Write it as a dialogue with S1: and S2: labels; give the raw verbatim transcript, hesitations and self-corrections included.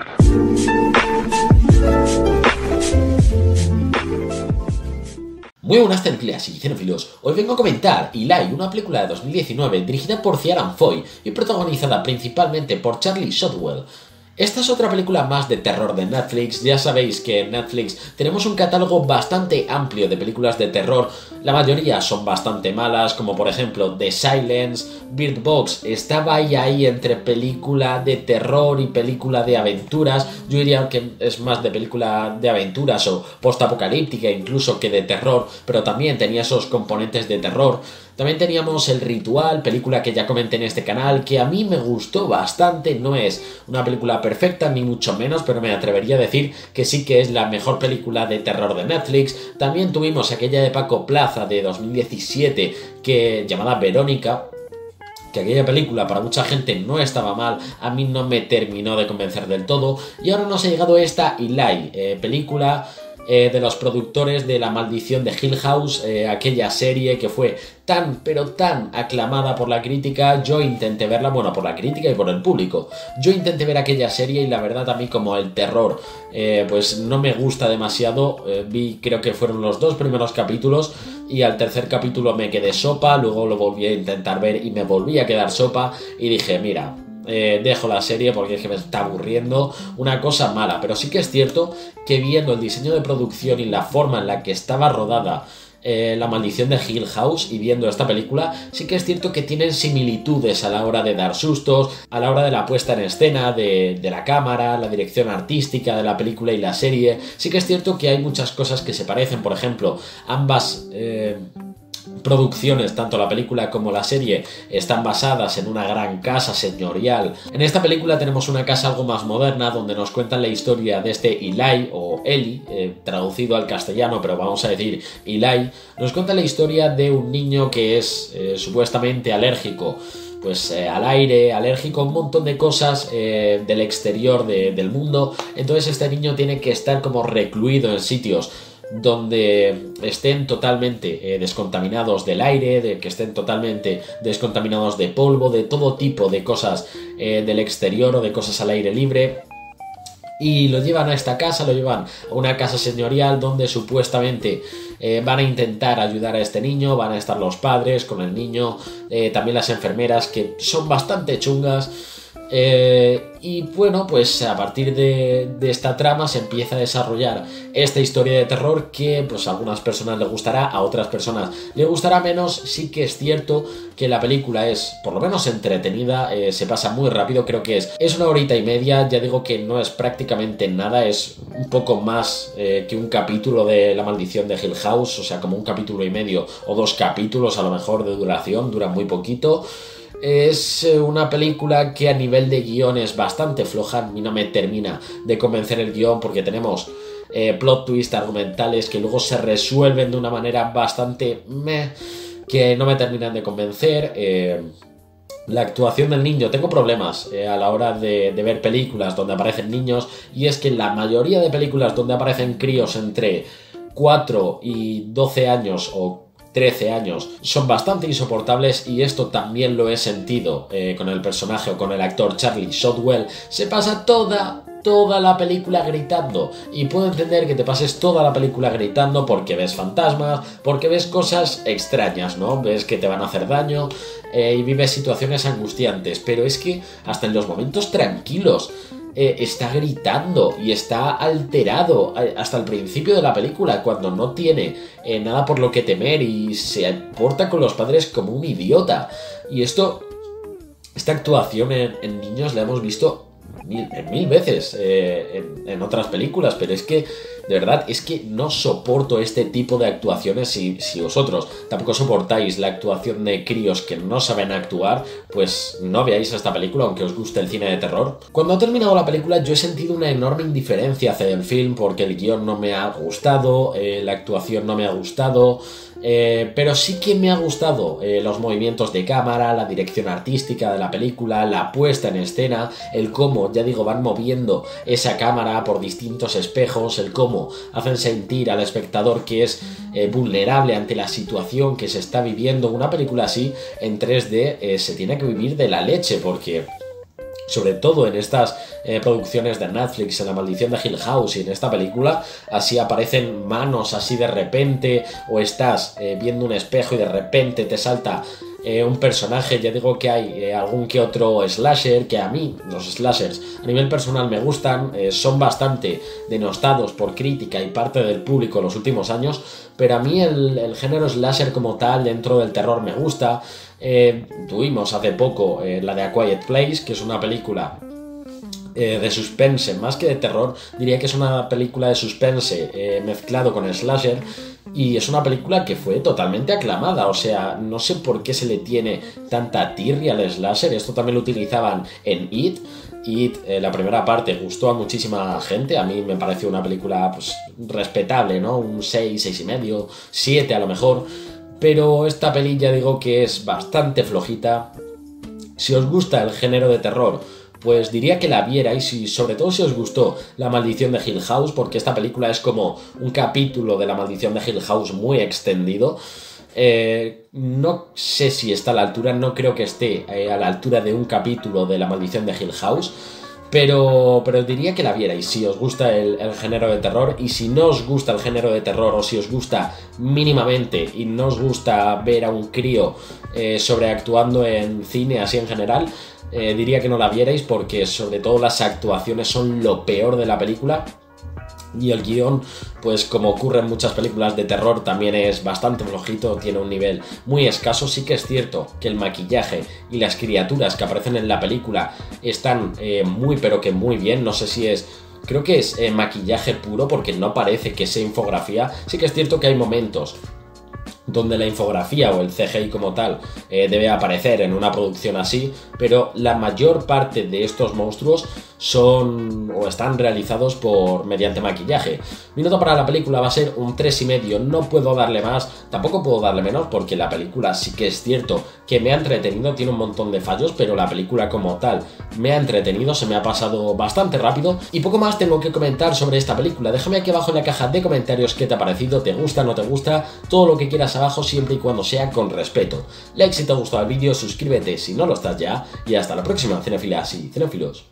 S1: Hollywood.
S2: Muy buenas cinéfilas y cinéfilos, hoy vengo a comentar Eli, una película de dos mil diecinueve dirigida por Ciarán Foy y protagonizada principalmente por Charlie Shotwell. Esta es otra película más de terror de Netflix. Ya sabéis que en Netflix tenemos un catálogo bastante amplio de películas de terror. La mayoría son bastante malas, como por ejemplo The Silence, Bird Box. Estaba ahí, ahí entre película de terror y película de aventuras. Yo diría que es más de película de aventuras o postapocalíptica incluso que de terror, pero también tenía esos componentes de terror. También teníamos El Ritual, película que ya comenté en este canal, que a mí me gustó bastante. No es una película perfecta, ni mucho menos, pero me atrevería a decir que sí que es la mejor película de terror de Netflix. También tuvimos aquella de Paco Plaza de dos mil diecisiete, que, llamada Verónica, que aquella película para mucha gente no estaba mal, a mí no me terminó de convencer del todo. Y ahora nos ha llegado esta Eli, eh, película Eh, de los productores de La Maldición de Hill House, eh, aquella serie que fue tan pero tan aclamada por la crítica. Yo intenté verla, bueno, por la crítica y por el público. Yo intenté ver aquella serie y la verdad a mí como el terror eh, pues no me gusta demasiado. eh, vi, creo que fueron los dos primeros capítulos y al tercer capítulo me quedé sopa, luego lo volví a intentar ver y me volví a quedar sopa y dije, mira, Eh, dejo la serie porque es que me está aburriendo, una cosa mala. Pero sí que es cierto que viendo el diseño de producción y la forma en la que estaba rodada eh, La Maldición de Hill House y viendo esta película, sí que es cierto que tienen similitudes a la hora de dar sustos, a la hora de la puesta en escena de, de la cámara, la dirección artística de la película y la serie. Sí que es cierto que hay muchas cosas que se parecen. Por ejemplo, ambas Eh, producciones, tanto la película como la serie, están basadas en una gran casa señorial. En esta película tenemos una casa algo más moderna donde nos cuentan la historia de este Eli o Eli, eh, traducido al castellano, pero vamos a decir Eli. Nos cuenta la historia de un niño que es eh, supuestamente alérgico pues eh, al aire, alérgico a un montón de cosas eh, del exterior de, del mundo. Entonces este niño tiene que estar como recluido en sitios donde estén totalmente eh, descontaminados del aire, de que estén totalmente descontaminados de polvo, de todo tipo de cosas eh, del exterior o de cosas al aire libre. Y lo llevan a esta casa, lo llevan a una casa señorial donde supuestamente eh, van a intentar ayudar a este niño, van a estar los padres con el niño, eh, también las enfermeras, que son bastante chungas. Eh, y bueno, pues a partir de, de esta trama se empieza a desarrollar esta historia de terror que pues a algunas personas les gustará, a otras personas les gustará menos. Sí que es cierto que la película es por lo menos entretenida, eh, se pasa muy rápido, creo que es, es una horita y media. Ya digo que no es prácticamente nada, es un poco más eh, que un capítulo de La Maldición de Hill House, o sea, como un capítulo y medio o dos capítulos a lo mejor de duración, dura muy poquito. Es una película que a nivel de guión es bastante floja, a mí no me termina de convencer el guión porque tenemos eh, plot twists argumentales que luego se resuelven de una manera bastante meh, que no me terminan de convencer. Eh, la actuación del niño, tengo problemas eh, a la hora de, de ver películas donde aparecen niños, y es que la mayoría de películas donde aparecen críos entre cuatro y doce años o trece años son bastante insoportables, y esto también lo he sentido eh, con el personaje o con el actor Charlie Shotwell. Se pasa toda, toda la película gritando, y puedo entender que te pases toda la película gritando porque ves fantasmas, porque ves cosas extrañas, ¿no? Ves que te van a hacer daño eh, y vives situaciones angustiantes, pero es que hasta en los momentos tranquilos Eh, está gritando y está alterado eh, hasta el principio de la película, cuando no tiene eh, nada por lo que temer y se porta con los padres como un idiota. Y esto, esta actuación en, en niños la hemos visto mil, mil veces eh, en, en otras películas, pero es que de verdad es que no soporto este tipo de actuaciones. Si, si vosotros tampoco soportáis la actuación de críos que no saben actuar, pues no veáis esta película aunque os guste el cine de terror. Cuando ha terminado la película yo he sentido una enorme indiferencia hacia el film porque el guión no me ha gustado, eh, la actuación no me ha gustado, eh, pero sí que me ha gustado eh, los movimientos de cámara, la dirección artística de la película, la puesta en escena, el cómo, ya digo, van moviendo esa cámara por distintos espejos, el cómo hacen sentir al espectador que es eh, vulnerable ante la situación que se está viviendo. Una película así en tres D eh, se tiene que vivir de la leche, porque sobre todo en estas eh, producciones de Netflix, en La Maldición de Hill House y en esta película, así aparecen manos así de repente, o estás eh, viendo un espejo y de repente te salta eh, un personaje. Ya digo que hay eh, algún que otro slasher, que a mí los slashers a nivel personal me gustan, eh, son bastante denostados por crítica y parte del público en los últimos años, pero a mí el, el género slasher como tal dentro del terror me gusta. Eh, tuvimos hace poco eh, la de A Quiet Place, que es una película eh, de suspense, más que de terror, diría que es una película de suspense eh, mezclado con slasher, y es una película que fue totalmente aclamada. O sea, no sé por qué se le tiene tanta tirria al slasher. Esto también lo utilizaban en It. It, eh, la primera parte, gustó a muchísima gente. A mí me pareció una película pues, respetable, ¿no? Un seis, seis y medio, siete a lo mejor. Pero esta peli ya digo que es bastante flojita. Si os gusta el género de terror, pues diría que la vierais, y sobre todo si os gustó La Maldición de Hill House, porque esta película es como un capítulo de La Maldición de Hill House muy extendido. Eh, no sé si está a la altura, no creo que esté eh, a la altura de un capítulo de La Maldición de Hill House, pero, pero diría que la vierais si os gusta el, el género de terror. Y si no os gusta el género de terror, o si os gusta mínimamente y no os gusta ver a un crío eh, sobreactuando en cine así en general, eh, diría que no la vierais, porque sobre todo las actuaciones son lo peor de la película. Y el guión, pues como ocurre en muchas películas de terror, también es bastante flojito, tiene un nivel muy escaso. Sí que es cierto que el maquillaje y las criaturas que aparecen en la película están eh, muy pero que muy bien. No sé si es... Creo que es eh, maquillaje puro, porque no parece que sea infografía. Sí que es cierto que hay momentos donde la infografía o el C G I como tal eh, debe aparecer en una producción así, pero la mayor parte de estos monstruos son o están realizados por mediante maquillaje. Mi nota para la película va a ser un tres y medio. No puedo darle más, tampoco puedo darle menos, porque la película sí que es cierto que me ha entretenido, tiene un montón de fallos, pero la película como tal me ha entretenido, se me ha pasado bastante rápido. Y poco más tengo que comentar sobre esta película. Déjame aquí abajo en la caja de comentarios qué te ha parecido, te gusta, no te gusta, todo lo que quieras abajo, siempre y cuando sea con respeto. Like si te ha gustado el vídeo, suscríbete si no lo estás ya, y hasta la próxima, cinefilas y cinefilos.